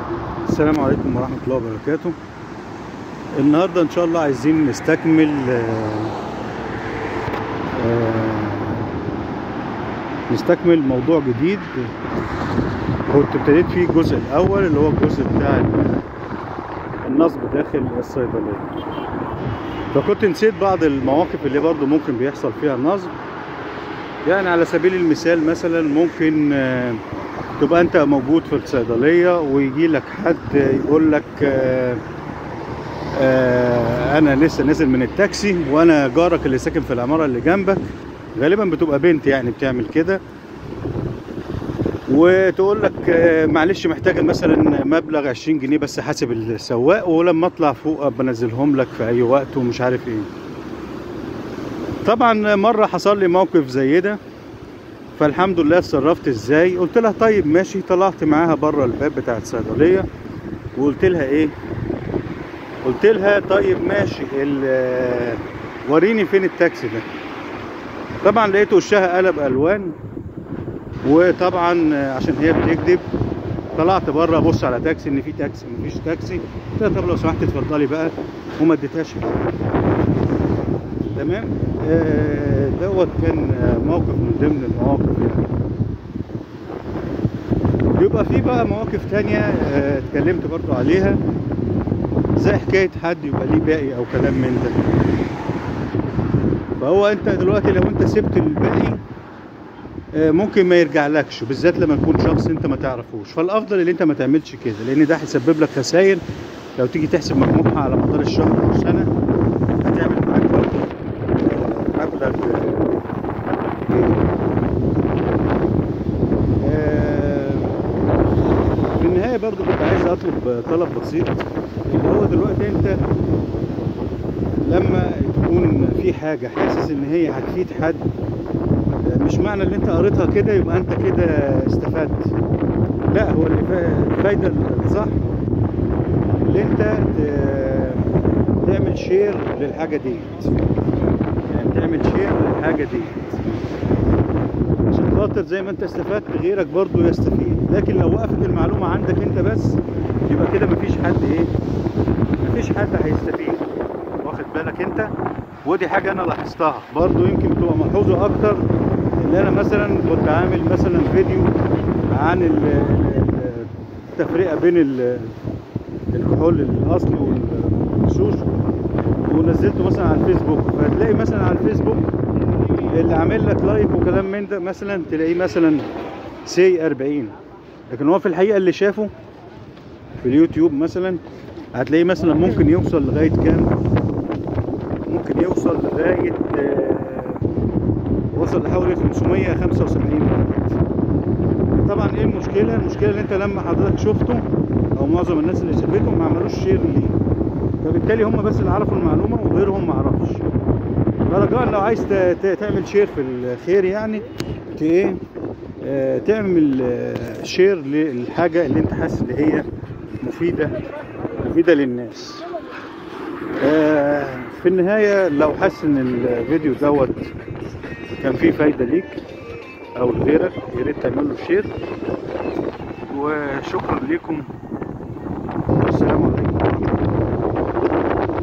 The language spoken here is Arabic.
السلام عليكم ورحمة الله وبركاته. النهاردة إن شاء الله عايزين نستكمل موضوع جديد. كنت ابتديت فيه الجزء الأول اللي هو الجزء بتاع النصب داخل الصيدلية، فكنت نسيت بعض المواقف اللي برضو ممكن بيحصل فيها النصب. يعني على سبيل المثال مثلا ممكن تبقى انت موجود في الصيدلية ويجي لك حد يقول لك انا لسه نازل من التاكسي وانا جارك اللي ساكن في العمارة اللي جنبك. غالبا بتبقى بنت يعني بتعمل كده، وتقول لك معلش محتاج مثلا مبلغ 20 جنيه بس حاسب السواق، ولما اطلع فوق بنزلهم لك في اي وقت ومش عارف ايه. طبعا مرة حصل لي موقف زي ده، فالحمد لله اتصرفت ازاي. قلت لها طيب ماشي، طلعت معاها بره الباب بتاع الصيدليه وقلت لها ايه، قلت لها طيب ماشي وريني فين التاكسي ده. طبعا لقيت وشها قلب الوان، وطبعا عشان هي بتكذب طلعت بره ابص على تاكسي، ان في تاكسي مفيش تاكسي. قلت لها طب لو سمحت اتفضلي بقى، وما اديتهاش حاجه. تمام. دوت كان موقف من ضمن المواقف. يعني بيبقى في بقى مواقف تانية اتكلمت برضو عليها، زي حكاية حد يبقى ليه باقي او كلام من ده. فهو انت دلوقتي لو انت سبت الباقي ممكن ما يرجعلكش، بالذات لما يكون شخص انت ما تعرفوش. فالافضل اللي انت ما تعملش كده، لان ده هيسبب لك خسائر. لو تيجي تحسب مجموعها على مدار الشهر او السنة هتعمل معاك برضو مبلغ في النهاية. برضو كنت عايز اطلب طلب بسيط، اللي هو دلوقتي انت لما تكون في حاجة حاسس ان هي هتفيد حد، مش معنى ان انت قريتها كده يبقى انت كده استفدت. لا، هو الفايدة الصح اللي انت تعمل شير للحاجة ديت، يعني تعمل شير للحاجة ديت عشان خاطر زي ما انت استفدت غيرك برضو يستفيد. لكن لو وقفت المعلومة عندك انت بس، يبقى كده مفيش حد مفيش حد هيستفيد. واخد بالك انت؟ ودي حاجة انا لاحظتها برضو، يمكن تبقى ملحوظة اكتر. اللي انا مثلا كنت عامل مثلا فيديو عن التفرقة بين الكحول الاصلي والمغشوش، ونزلته مثلا على الفيسبوك. فهتلاقي مثلا على الفيسبوك اللي عامل لك لايك وكلام من ده مثلا تلاقيه مثلا سي 40، لكن هو في الحقيقة اللي شافه في اليوتيوب مثلا هتلاقيه مثلا ممكن يوصل لغاية كام، ممكن يوصل لغاية وصل لحوالي 575 واحد. طبعا ايه المشكلة؟ المشكلة ان انت لما حضرتك شفته او معظم الناس اللي شافته ما عملوش شير ليه، فبالتالي هم بس اللي عرفوا المعلومة وغيرهم ما عرفش. فرجاء لو عايز تعمل شير في الخير، يعني تعمل شير للحاجة اللي انت حاسس ان هي مفيدة للناس. في النهاية لو حاسس ان الفيديو دوت كان فيه فايدة ليك او لغيرك، يا ريت تعمل له شير. وشكرا لكم